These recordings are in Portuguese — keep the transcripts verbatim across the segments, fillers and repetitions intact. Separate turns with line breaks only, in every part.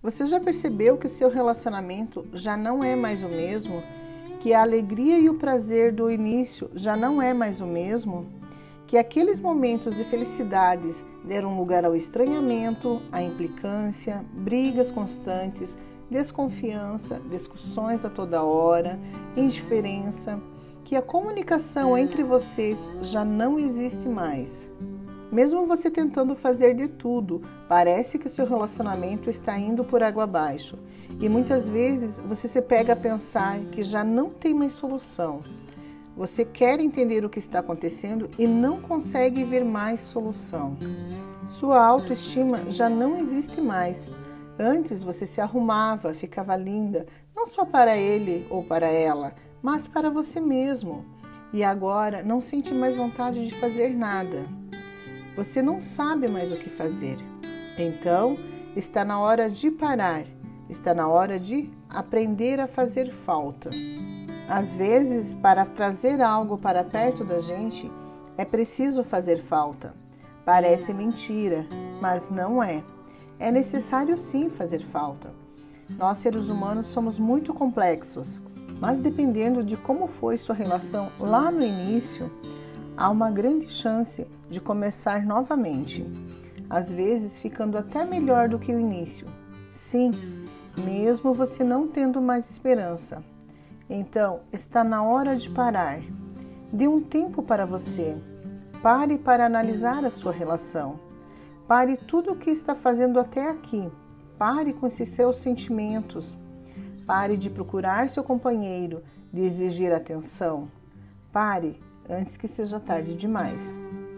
Você já percebeu que seu relacionamento já não é mais o mesmo? Que a alegria e o prazer do início já não é mais o mesmo? Que aqueles momentos de felicidades deram lugar ao estranhamento, à implicância, brigas constantes, desconfiança, discussões a toda hora, indiferença, que a comunicação entre vocês já não existe mais. Mesmo você tentando fazer de tudo, parece que o seu relacionamento está indo por água abaixo. E muitas vezes você se pega a pensar que já não tem mais solução. Você quer entender o que está acontecendo e não consegue ver mais solução. Sua autoestima já não existe mais. Antes você se arrumava, ficava linda, não só para ele ou para ela, mas para você mesmo. E agora não sente mais vontade de fazer nada. Você não sabe mais o que fazer. Então, está na hora de parar. Está na hora de aprender a fazer falta. Às vezes, para trazer algo para perto da gente, é preciso fazer falta. Parece mentira, mas não é. É necessário sim fazer falta. Nós, seres humanos, somos muito complexos, mas dependendo de como foi sua relação lá no início, há uma grande chance de começar novamente, às vezes ficando até melhor do que o início. Sim, mesmo você não tendo mais esperança. Então, está na hora de parar. Dê um tempo para você. Pare para analisar a sua relação. Pare tudo o que está fazendo até aqui. Pare com esses seus sentimentos. Pare de procurar seu companheiro, de exigir atenção. Pare antes que seja tarde demais.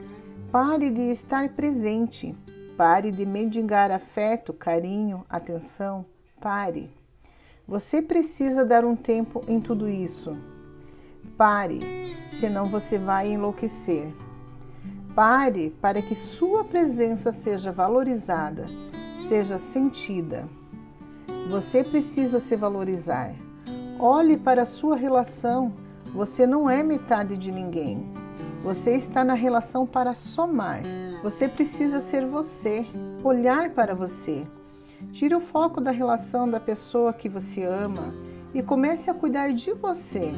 Pare de estar presente. Pare de mendigar afeto, carinho, atenção. Pare. Você precisa dar um tempo em tudo isso. Pare, senão você vai enlouquecer. Pare para que sua presença seja valorizada, seja sentida. Você precisa se valorizar. Olhe para a sua relação. Você não é metade de ninguém. Você está na relação para somar. Você precisa ser você, olhar para você. Tire o foco da relação da pessoa que você ama e comece a cuidar de você.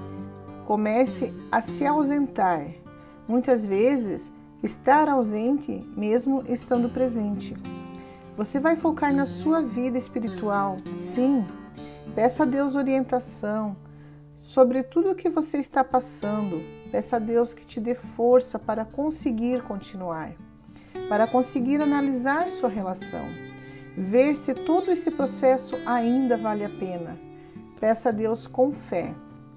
Comece a se ausentar. Muitas vezes, estar ausente mesmo estando presente. Você vai focar na sua vida espiritual, sim. Peça a Deus orientação sobre tudo o que você está passando. Peça a Deus que te dê força para conseguir continuar, para conseguir analisar sua relação, ver se todo esse processo ainda vale a pena. Peça a Deus com fé.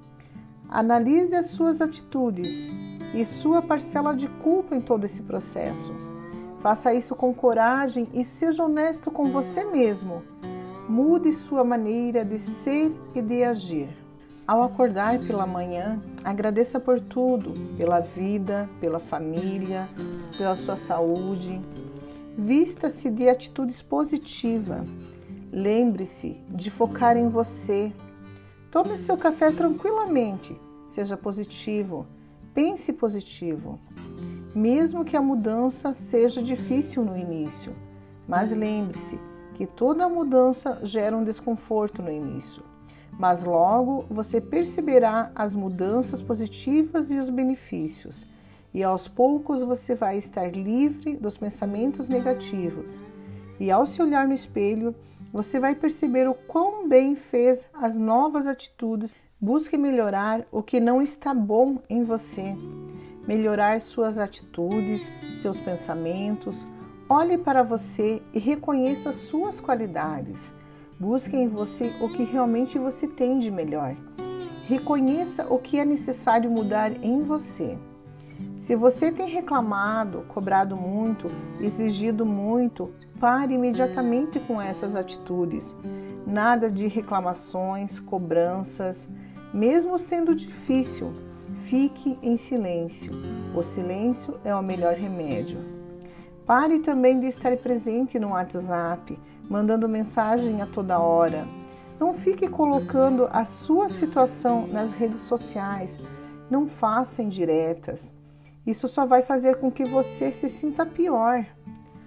Analise as suas atitudes e sua parcela de culpa em todo esse processo. Faça isso com coragem e seja honesto com você mesmo. Mude sua maneira de ser e de agir. Ao acordar pela manhã, agradeça por tudo, pela vida, pela família, pela sua saúde. Vista-se de atitudes positivas. Lembre-se de focar em você. Tome seu café tranquilamente. Seja positivo. Pense positivo. Mesmo que a mudança seja difícil no início. Mas lembre-se que toda mudança gera um desconforto no início. Mas logo você perceberá as mudanças positivas e os benefícios. E aos poucos você vai estar livre dos pensamentos negativos. E ao se olhar no espelho, você vai perceber o quão bem fez as novas atitudes. Busque melhorar o que não está bom em você. Melhorar suas atitudes, seus pensamentos. Olhe para você e reconheça suas qualidades. Busque em você o que realmente você tem de melhor. Reconheça o que é necessário mudar em você. Se você tem reclamado, cobrado muito, exigido muito, pare imediatamente com essas atitudes. Nada de reclamações, cobranças. Mesmo sendo difícil, fique em silêncio. O silêncio é o melhor remédio. Pare também de estar presente no WhatsApp, mandando mensagem a toda hora. Não fique colocando a sua situação nas redes sociais. Não faça indiretas. Isso só vai fazer com que você se sinta pior.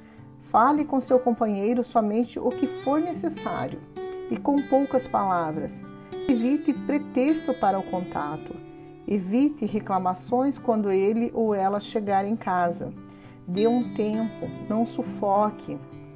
Fale com seu companheiro somente o que for necessário e com poucas palavras. Evite pretexto para o contato. Evite reclamações quando ele ou ela chegar em casa. Dê um tempo, não sufoque.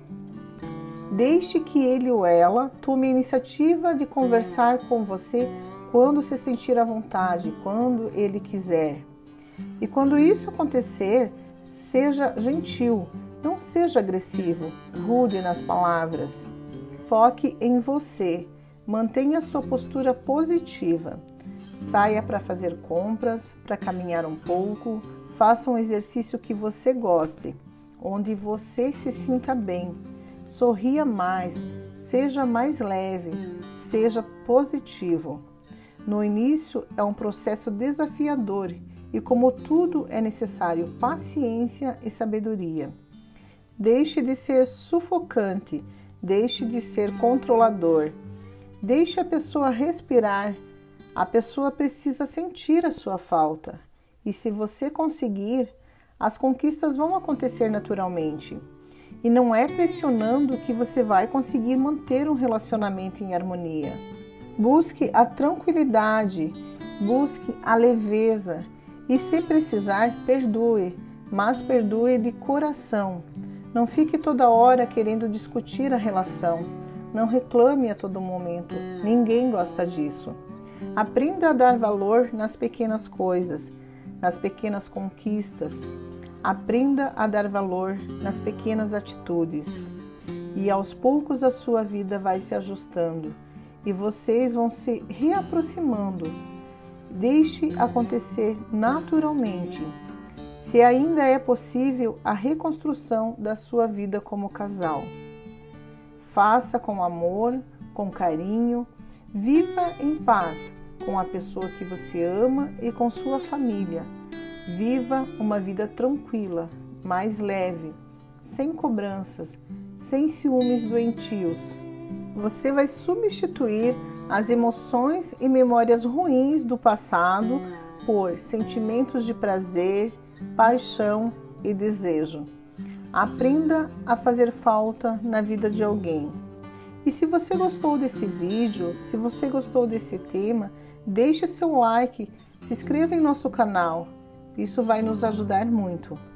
Deixe que ele ou ela tome a iniciativa de conversar com você quando se sentir à vontade, quando ele quiser. E quando isso acontecer, seja gentil, não seja agressivo, rude nas palavras. Foque em você, mantenha sua postura positiva. Saia para fazer compras, para caminhar um pouco, faça um exercício que você goste, onde você se sinta bem. Sorria mais, seja mais leve, seja positivo. No início é um processo desafiador e, como tudo, é necessário paciência e sabedoria. Deixe de ser sufocante, deixe de ser controlador. Deixe a pessoa respirar. A pessoa precisa sentir a sua falta. E se você conseguir, as conquistas vão acontecer naturalmente. E não é pressionando que você vai conseguir manter um relacionamento em harmonia. Busque a tranquilidade, busque a leveza e, se precisar, perdoe, mas perdoe de coração. Não fique toda hora querendo discutir a relação. Não reclame a todo momento. Ninguém gosta disso. Aprenda a dar valor nas pequenas coisas, nas pequenas conquistas. Aprenda a dar valor nas pequenas atitudes. E aos poucos a sua vida vai se ajustando e vocês vão se reaproximando. Deixe acontecer naturalmente. Se ainda é possível a reconstrução da sua vida como casal. Faça com amor, com carinho, viva em paz com a pessoa que você ama e com sua família. Viva uma vida tranquila, mais leve, sem cobranças, sem ciúmes doentios. Você vai substituir as emoções e memórias ruins do passado por sentimentos de prazer, paixão e desejo. Aprenda a fazer falta na vida de alguém. E se você gostou desse vídeo, se você gostou desse tema, deixe seu like, se inscreva em nosso canal. Isso vai nos ajudar muito.